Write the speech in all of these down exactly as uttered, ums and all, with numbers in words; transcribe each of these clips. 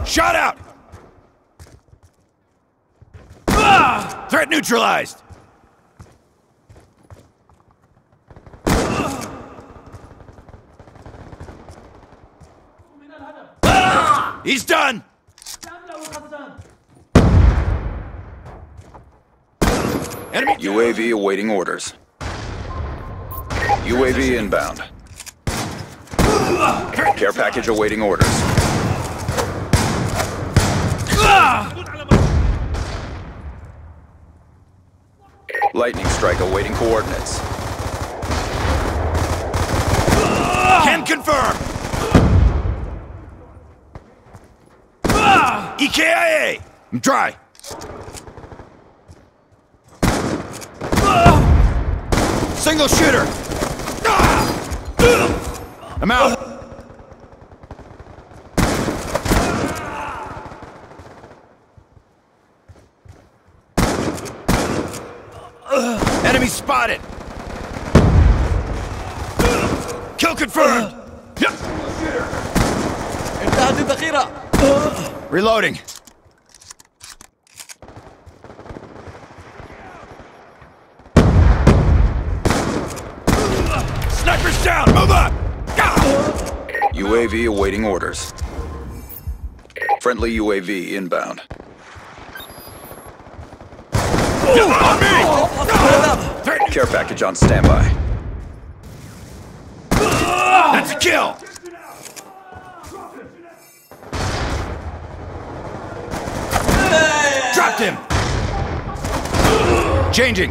Shot out! Ah! Threat neutralized! Ah! He's done! Enemy U A V awaiting orders. U A V inbound. Care package awaiting orders. Lightning strike awaiting coordinates. Can confirm! E K I A! I'm dry. Single shooter! I'm out! Enemy spotted! Kill confirmed! انتهت الذخيرة. Reloading. Sniper's down! Move up! U A V awaiting orders. Friendly U A V inbound. On me! Care package on standby. That's a kill! Dropped him! Changing!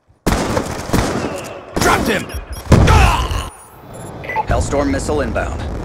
Dropped him! Hellstorm missile inbound.